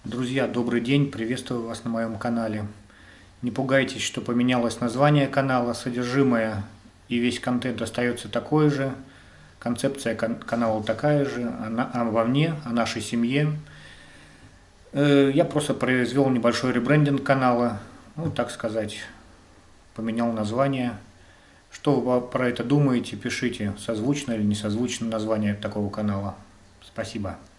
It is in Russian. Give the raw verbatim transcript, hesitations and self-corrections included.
Друзья, добрый день, приветствую вас на моем канале. Не пугайтесь, что поменялось название канала, содержимое и весь контент остается такой же, концепция кан канала такая же, она, а во мне, о нашей семье. Э, я просто произвел небольшой ребрендинг канала, ну так сказать, поменял название. Что вы про это думаете, пишите, созвучно или не созвучно название такого канала. Спасибо.